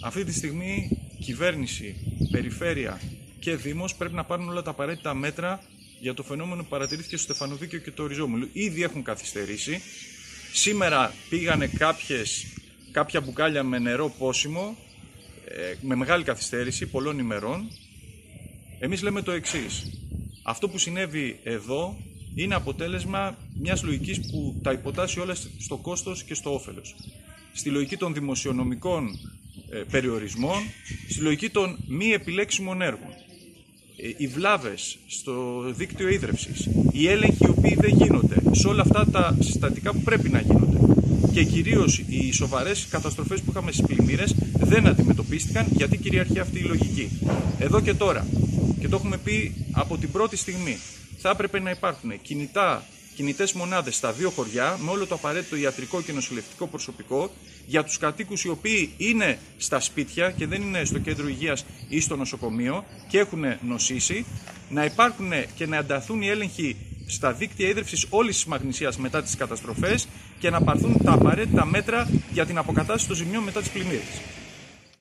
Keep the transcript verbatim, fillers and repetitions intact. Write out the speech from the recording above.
Αυτή τη στιγμή κυβέρνηση, περιφέρεια και δήμος πρέπει να πάρουν όλα τα απαραίτητα μέτρα για το φαινόμενο που παρατηρήθηκε στο Στεφανοδίκαιο και το Οριζόμουλο. Ήδη έχουν καθυστερήσει. Σήμερα πήγανε κάποιες, κάποια μπουκάλια με νερό πόσιμο, ε, με μεγάλη καθυστέρηση πολλών ημερών. Εμείς λέμε το εξής. Αυτό που συνέβη εδώ είναι αποτέλεσμα μιας λογικής που τα υποτάσσει όλα στο κόστος και στο όφελος. Στη λογική των δημοσιονομικών ε, περιορισμών, στη λογική των μη επιλέξιμων έργων. Ε, οι βλάβες στο δίκτυο ίδρευσης, οι έλεγχοι οι οποίοι δεν γίνονται, σε όλα αυτά τα συστατικά που πρέπει να γίνονται. Και κυρίως οι σοβαρές καταστροφές που είχαμε στις πλημμύρες δεν αντιμετωπίστηκαν γιατί κυριαρχεί αυτή η λογική. Εδώ και τώρα, και το έχουμε πει από την πρώτη στιγμή, θα έπρεπε να υπάρχουν κινητά, κινητές μονάδες στα δύο χωριά με όλο το απαραίτητο ιατρικό και νοσηλευτικό προσωπικό για τους κατοίκους οι οποίοι είναι στα σπίτια και δεν είναι στο κέντρο υγείας ή στο νοσοκομείο και έχουν νοσήσει, να υπάρχουν και να ενταθούν οι έλεγχοι στα δίκτυα ίδρυυσης όλης της Μαγνησίας μετά τις καταστροφές και να πάρθουν τα απαραίτητα μέτρα για την αποκατάσταση των ζημιών μετά τις πλημμύρες.